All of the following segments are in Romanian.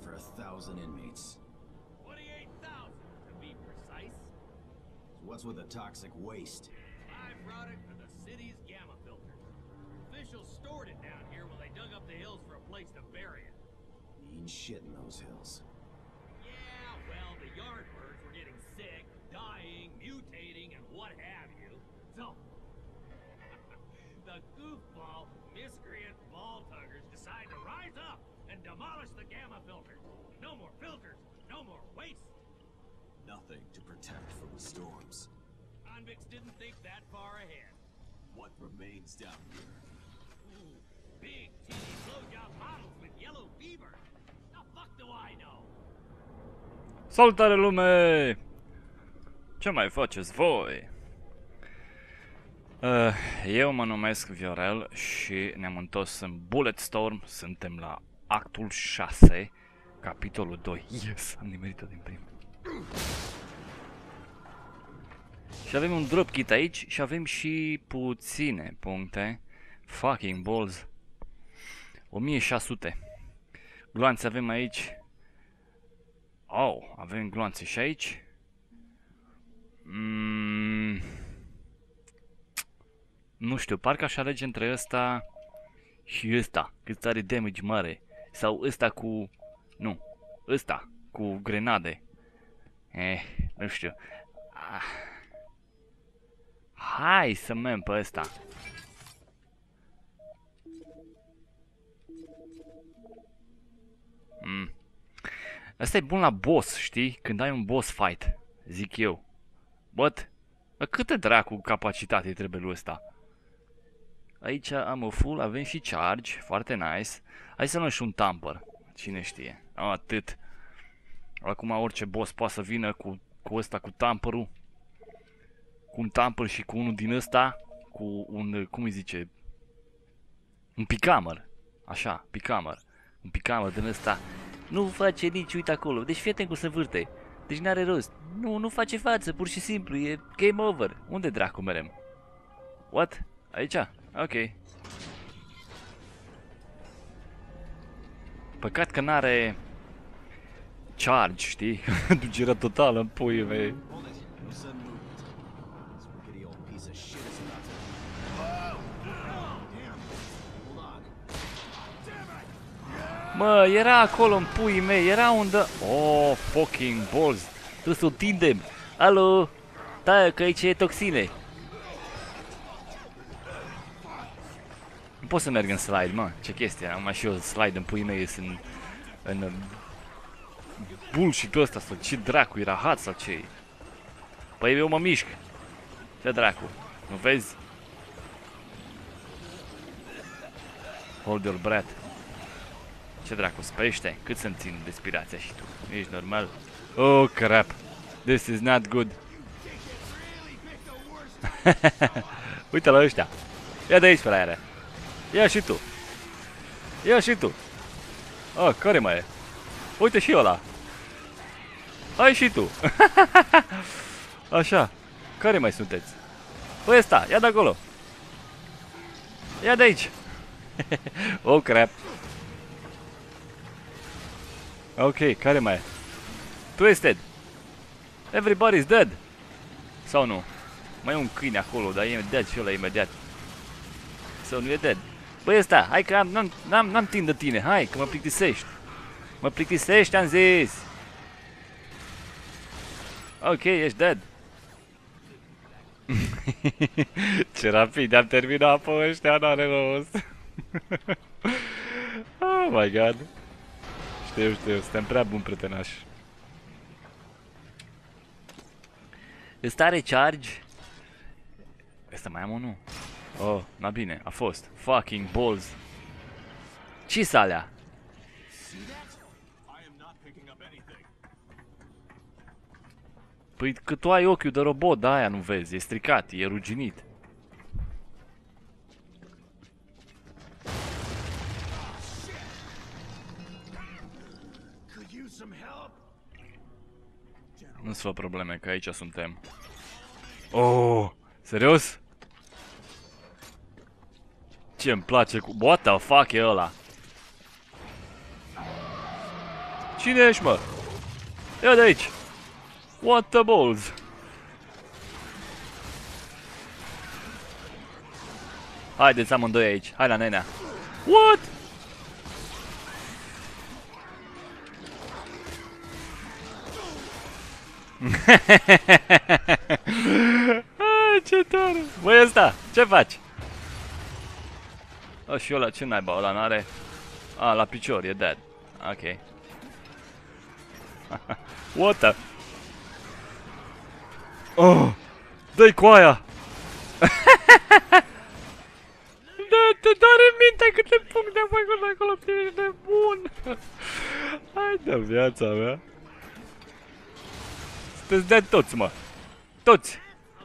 for 1,000 inmates. 28,000 to be precise. What's with the toxic waste? Byproduct of the city's gamma filter. Officials stored it down here while they dug up the hills for a place to bury it. Mean shit in those hills. Yeah, well, the Yardbirds were getting sick, dying, mutating, and what have you. So, the goofball, miscreant ball tuggers decide to rise up and demolish the gamma filters. No more filters, no more waste. Nothing to protect from the storms. Convicts didn't think that far ahead. What remains down here? Ooh, big titty blowjob models with yellow fever. The fuck do I know? Salutare lume! Ce mai faceți voi? Eu mă numesc Viorel și ne-am întors în Bulletstorm. Suntem la actul 6, capitolul 2. Yes, am nimerit-o din prima. Și avem un drop kit aici și avem și puține puncte. Fucking balls. 1600. Gloanțe avem aici. Oh, avem gloanțe și aici. Nu știu, parcă aș alege între ăsta și ăsta, cât are damage mare. Sau ăsta cu... Nu, ăsta cu grenade. Nu știu. Hai să mergem pe ăsta. Asta e bun la boss, știi? Când ai un boss fight, zic eu. But, câtă dracu capacitate trebuie lui ăsta? Aici am o full, avem și charge, foarte nice. Hai să luăm și un tamper, cine știe. Atât. Acum orice boss poate să vină cu ăsta, cu tamperul. Cu un tamper și cu unul din ăsta. Cu un, cum îi zice? Un picamăr. Așa, picamăr. Un picamăr din ăsta. Nu face nici, uite acolo. Deci fii atent cum se vârte. Deci n-are rost. Nu face față, pur și simplu. E game over. Unde dracu merem? What? Aici? Ok. Păcat că n-are charge, știi? Ducerea totală în puii mei. Mă, era acolo în puii mei, era unde... Oh, fucking balls. Trebuie să o tindem. Alo? Da, că aici e toxine. Nu pot să merg în slide, mă. Ce chestie, am și eu slide în puii mei, sunt în bullshit-ul ăsta, sau ce dracu, e rahat sau ce e? Păi eu mă mișc. Ce dracu, nu vezi? Hold your breath. Ce dracu, spăiește? Cât să-mi țin respirația și tu? Ești normal? Oh, crap. This is not good. Uite la ăștia. Ia de aici pe la aia. Ia și tu. Ia și tu. Oh, care mai e? Uite și ăla. Hai și tu. Așa. Care mai sunteți? Păi ăsta, ia de acolo. Ia de aici. Oh, crap. Ok, care mai e? Twisted. Everybody's dead. Sau nu? Mai e un câine acolo, dar e dead și ăla imediat. Sau nu e dead? Băi ăsta, hai că n-am timp de tine, hai că mă plictisești. Mă plictisești, am zis. Ok, ești dead. Ce rapid am terminat pe ăștia, n-are rost. Oh my god. Știu, suntem prea buni prietenași. Îți are charge? Ăsta mai am unul? Oh, na bine, a fost. Fucking balls. Ce-s alea? Păi că tu ai ochiul de robot, da, aia nu vezi, e stricat, e ruginit. Nu-ți fă probleme, că aici suntem. Oh, serios? Ce-mi place cu... What the fuck e ăla? Cine ești, mă? Ia de aici! What the balls? Haideți amândoi aici. Hai la nenea. What? Ce tare! Băi, ăsta, ce faci? Și ăla, ce naiba, ăla n-are? La picior, e dead. Ok. What the? Oh! Dă-i cu aia! Te doare mintea câte puncte am făcut acolo, ești nebun! Hai de viața mea! Sunteți dead toți, mă! Toți!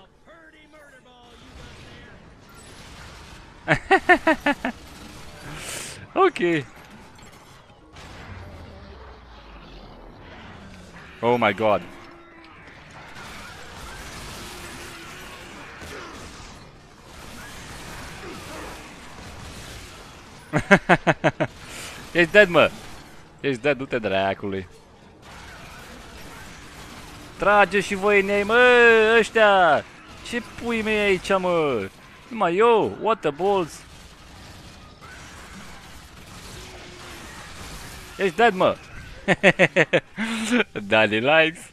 Ok. Oh my god. Ești dead, mă. Ești dead, du-te dracului. Trage și voi în ei, mă, ăștia. Ce pui mei aici, mă? Numai eu, what the balls? Ești dead, mă. Daddy likes.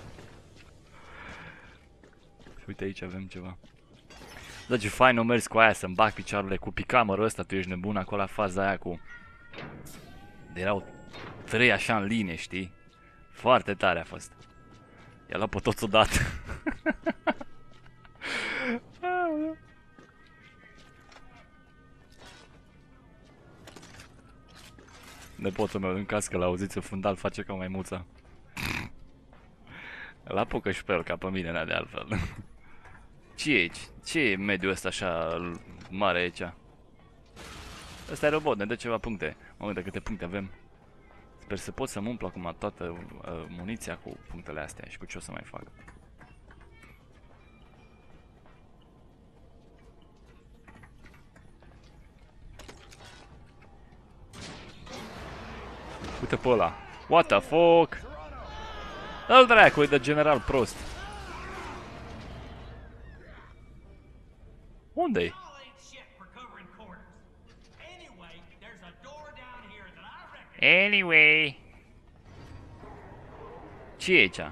Uite, aici avem ceva. Da, ce fain o mers cu aia să-mi bag picioarele cu picamărul ăsta, tu ești nebun acolo la faza aia cu... Erau 3 așa în linie, știi? Foarte tare a fost. I-a luat pe toți odată. Nepotul meu, în caz că l-auziți în fundal, face ca o maimuță. Îl apucă și pe el, ca pe mine, n-a de altfel. Ce e aici? Ce e mediul ăsta așa mare aici? Ăsta e robot, ne dă ceva puncte. Mă uit de câte puncte avem. Sper să pot să-mi umplu acum toată muniția cu punctele astea și cu ce o să mai fac. Uite pe ăla. What the fuck? Îl dracu, e de general prost. Unde-i? Anyway. Ce e aici?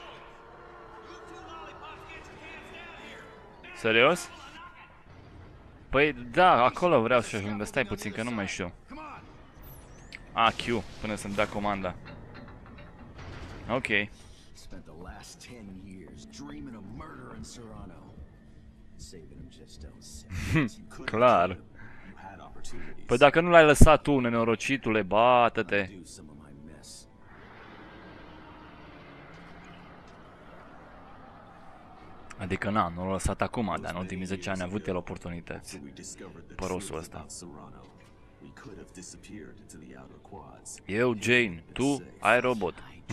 Serios? Păi da, acolo vreau să ajung, dar stai puțin că nu mai știu. Q, până să-mi dea comanda. Ok. Spent the last 10 years dreaming of murder in Serrano. Saving him just don't sit. Clar. Păi dacă nu l-ai lăsat tu, nenorocitule, bată-te. Adică na, nu l-a lăsat acum, dar în ultimii 10 ani a avut el oportunități. Părosul ăsta. Eu, Jane, tu ai robot.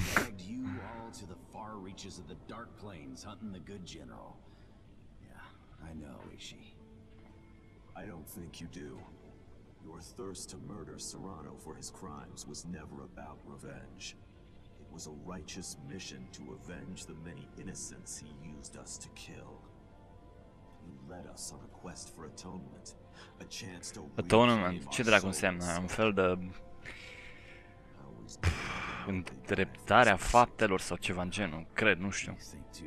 I don't think you do. Your thirst to murder Serrano for his crimes was never about revenge. It was a righteous mission to avenge the many innocents he used us to kill. You led us on a quest for atonement, a chance to Atonement? Ce dracu înseamnă? Un fel de... îndreptarea faptelor sau ceva în genul, cred, nu știu.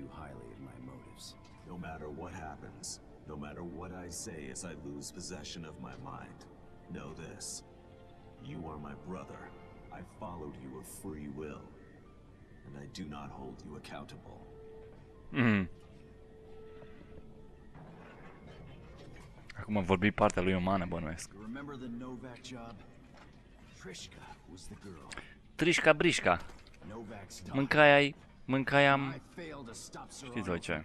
No matter what happens, no matter what I say as I lose possession of my mind, know this. You are my brother. I followed you of free will. And I do not hold you accountable. Acum am vorbit partea lui umană, bănuiesc. Trișca Brișca. Mâncai-am... Știți voi ce?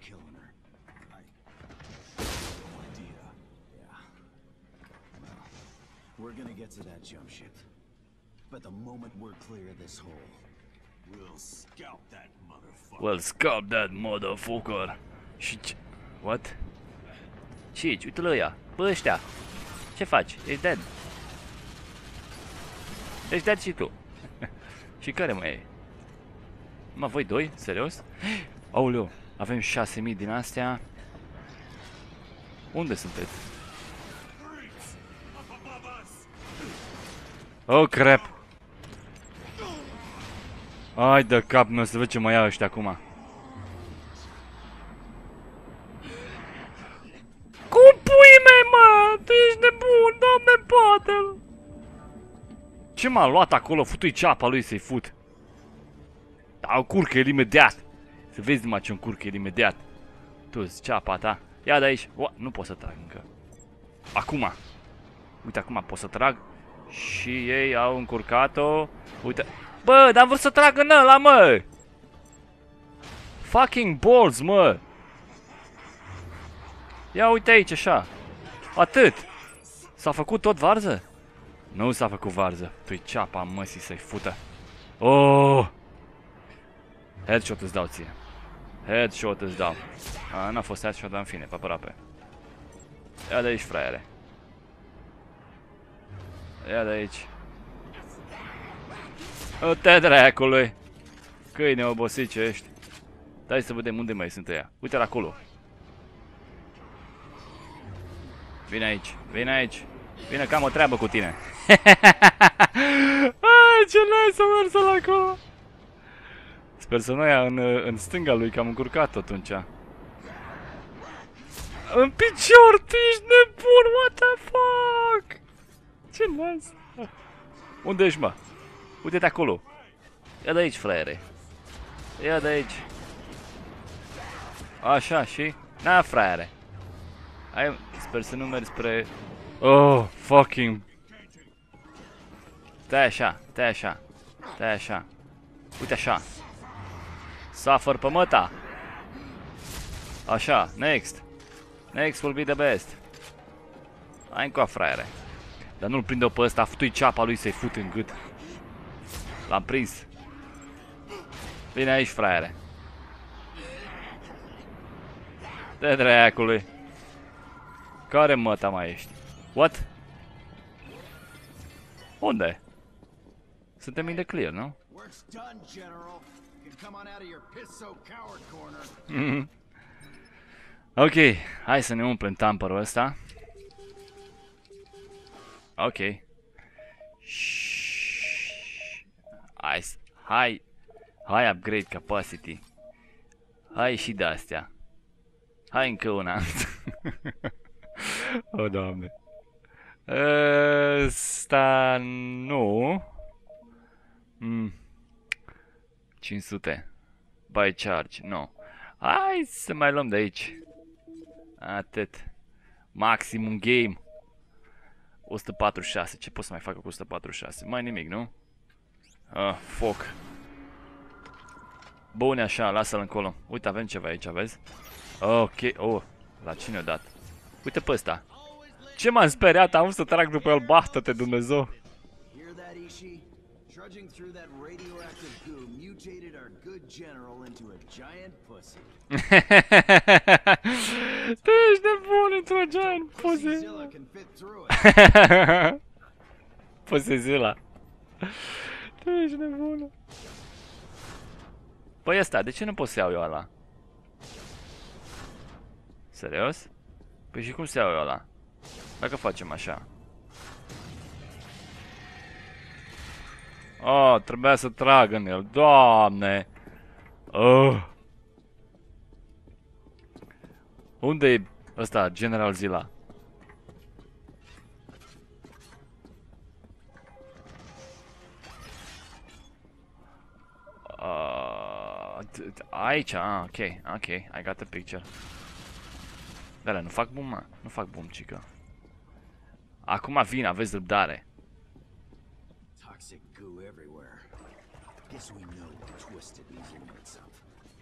We're gonna get to that jump ship. But the moment we're clear of this hole, We'll scalp that motherfucker. Well, scalp that motherfucker. Și ce... What? Ce aici? Uite-l ăia. Bă, ăștia. Ce faci? Ești dead. Ești dead și tu. Și care mai e? Mă, voi doi? Serios? Aoleu, avem 6000 din astea. Unde sunteți? Oh, crap! Hai de cap meu să văd ce mai ia ăștia acum. Cum pui mei, mă? Tu ești nebun, doamne, poate-l! Ce m-a luat acolo? Futui ceapa lui să-i fut. Da, o curcă el imediat. Să vezi numai ce un curcă el imediat. Tu-ți ceapa ta. Ia de aici. O, nu pot să trag încă. Acum. Uite, acum pot să trag. Și ei au încurcat-o. Uite. Bă, dar vor să tragă în ăla, mă! Fucking balls, mă! Ia uite aici, așa. Atât. S-a făcut tot varză? Nu s-a făcut varză. Tu-i ceapa măsii să-i fută. Oh! Headshot îți dau ție. Headshot îți dau. N-a fost headshot, dar în fine, pe aproape. Ia de aici, fraiere. Ia de aici. Te dracului. Câine obosice ești. Dai să vedem unde mai sunt ăia. Uite-l acolo. Vine aici, vine aici. Vine că am o treabă cu tine. Ai, ce nice să mers la acolo. Sper să nu ia în stânga lui, că am încurcat atunci. În picior, tu ești nebun, what the fuck? Ce nice. Unde ești, mă? Uite-te acolo. Ia de aici, fraiere. Ia de aici. Așa, și? Na, fraiere. Hai, sper să nu mergi spre... Oh, fucking... Stai așa, stai așa. Stai așa. Uite așa. Suffer pe măta. Așa, next. Next will be the best. Hai încoa, fraiere. Dar nu-l prinde-o pe ăsta, futui ceapa lui să-i fut în gât. L-am prins. Vine aici, fraiere. De dracului. Care măta mai ești? What? Unde? Suntem in the clear, nu? Work's done, General. You can come on out of your piss-soaked coward corner. Ok, hai să ne umplem tamperul ăsta. Ok. Hai upgrade capacity. Hai și de astea. Hai încă una. O, Doamne. Ăsta nu. 500. Buy charge, nu. Hai să mai luăm de aici. Atât. Maximum game. 146. Ce pot să mai facă cu 146? Mai nimic, nu? Ah, foc. Bun, așa, lasă-l încolo. Uite, avem ceva aici, vezi? Ok, oh, la cine o dat? Uite pe ăsta. Ce m-am speriat, am să trag după el, baftă-te, Dumnezeu. Hear that, Ishii? Trudging through that radioactive goo mutated our good general into a giant pussy. Tu ești nebun într-o giant pussy. Pussy-zilla can fit through it. Pussy-zilla. Tu ești nebună. Păi ăsta, de ce nu pot să iau eu ăla? Serios? Păi și cum să iau eu ăla? Dacă facem așa. Oh, trebuia să trag în el, Doamne! Oh. Unde e ăsta, General Zilla? Aici, ok, I got the picture. Dar nu fac boom, mă, nu fac boom, cică. Acum vin, aveți răbdare. Toxic goo everywhere. Guess we know what twisted these inmates up.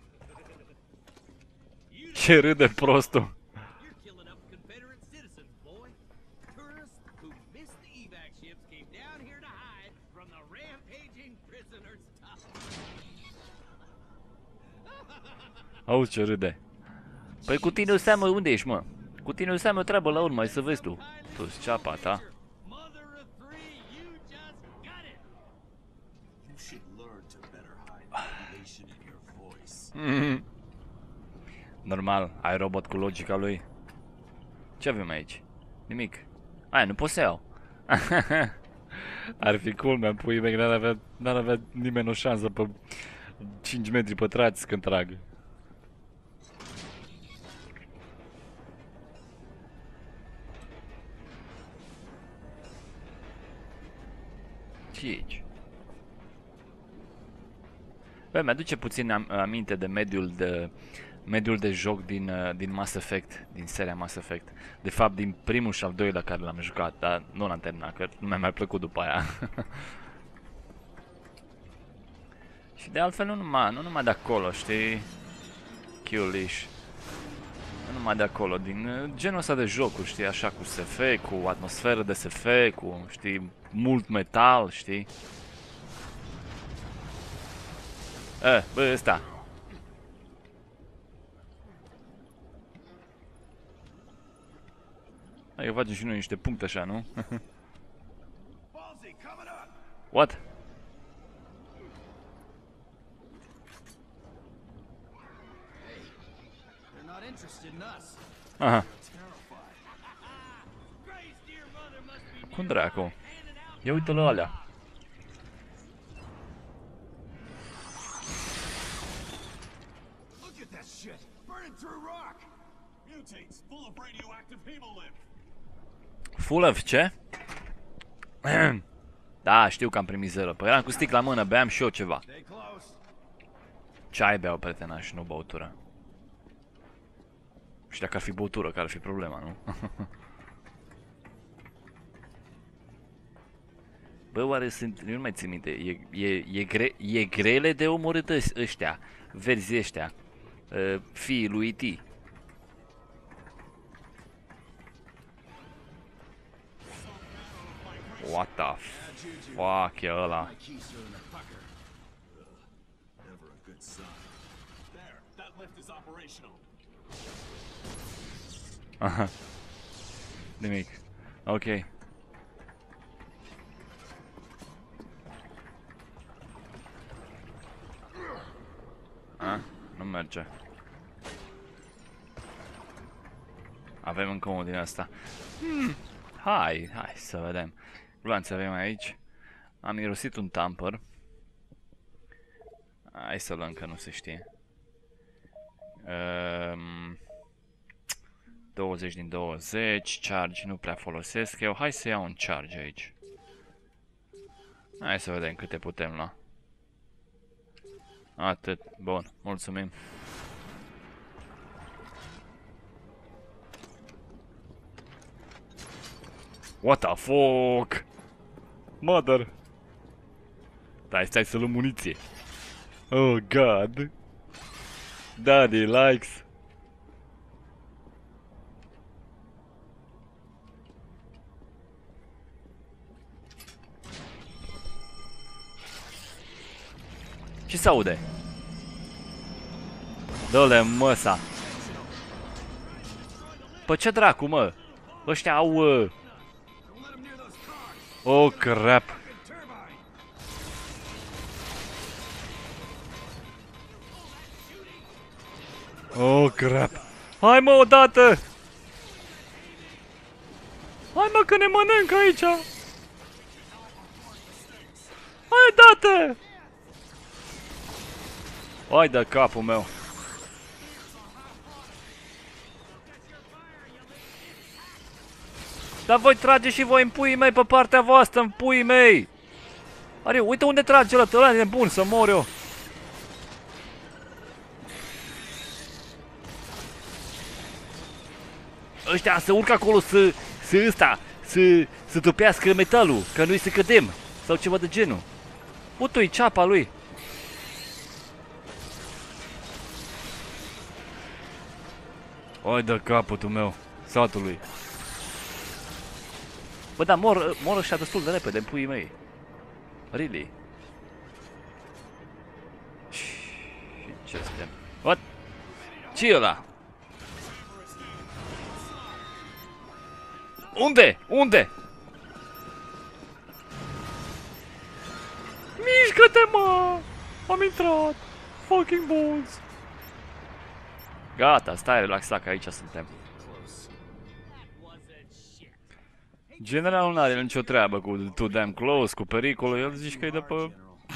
Ce râde prostul. You're killing up Confederate citizens, boy. Tourists who missed the evac ships came down here to hide from the rampaging prisoners. Auzi ce râde. Păi cu tine seamă, unde ești, mă? Cu tine seamă treabă la urmă, să vezi tu. Tu-ți ceapa ta. Mother of three, you just got it. You should learn Normal, ai robot cu logica lui. Ce avem aici? Nimic. Aia, nu pot să iau. Ar fi cool, mi-am pui mei, n-ar avea nimeni o șansă pe 5 metri pătrați când trag. Ce e aici? Bă, mi-aduce puțin aminte de mediul de joc din Mass Effect, din seria Mass Effect. De fapt, din primul și al doilea care l-am jucat, dar nu l-am terminat, că nu mi-a mai plăcut după aia. Și de altfel nu numai de acolo, știi? Chiuliș. Nu numai de acolo, din genul ăsta de jocuri, știi? Așa, cu SF, cu atmosferă de SF, cu, știi, mult metal, știi? Bă, ăsta. Hai că facem și noi niște puncte așa, nu? What? Aha. Cum dracu? Ia uite la alea. Full of ce? Da, știu că am primit 0. Păi eram cu sticla în mână, beam și eu ceva. Ceai beau, pretenaș, nu băutură. Și dacă ar fi băutură, care ar fi problema, nu? Bă, oare sunt... Eu nu mai țin minte. E grele de omorât ăștia. Verzi ăștia. Fiii lui E.T. What the fuck e ăla? Aha. Nimic. Ok. Nu merge. Avem încă unul din asta. Hai să vedem. Gloanțe avem aici. Am mirosit un tamper. Hai să luăm că nu se știe. 20 din 20. Charge nu prea folosesc eu. Hai să iau un charge aici. Hai să vedem câte putem lua. Atât. Bun. Mulțumim. What the fuck? Mother. Stai să luăm muniție. Oh god. Daddy likes. Ce s-aude? Dă-le măsa. Pă ce dracu, mă? Ăștia au... Oh, crap. Oh, crap. Hai, mă, odată! Hai, mă, că ne mănâncă aici! Hai, odată! Hai de capul meu! Dar voi trage și voi în puii mei pe partea voastră, în puii mei! Ariu, uite unde trage ăla e bun să mor eu! Ăștia să urcă acolo să topească metalul, ca noi să cădem, sau ceva de genul. Uite-i ceapa lui! Hai de capătul meu, satului. Bă, da, mor ăștia destul de repede în puii mei. Really? Ce suntem? What? Ce-i ăla? Unde? Unde? Mișcă-te, mă! Am intrat! Fucking balls! Gata, stai relaxat că aici suntem. Generalul n-are nicio treabă cu too damn close, cu pericolul, el zici că e de pe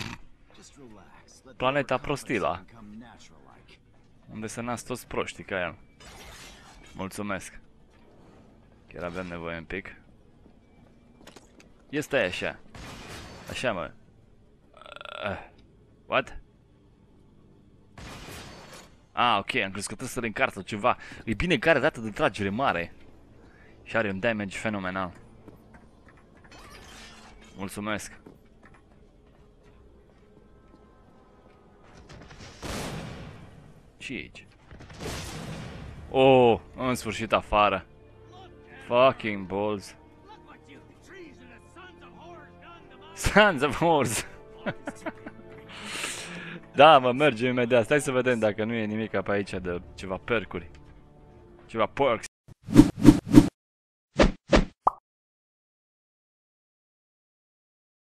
planeta Prostila, unde se nasc toți proștii ca el. Mulțumesc. Chiar avem nevoie un pic. Este așa. Așa, mă. What? Ah, ok, am crezut că trebuie să reîncarcă ceva. E bine că are dată de tragere mare. Și are un damage fenomenal. Mulțumesc. Și aici. Oh, în sfârșit afară. Fucking balls. Sons of whores. Da, mă, mergem imediat. Stai să vedem dacă nu e nimic pe aici de ceva percuri. Ceva perks.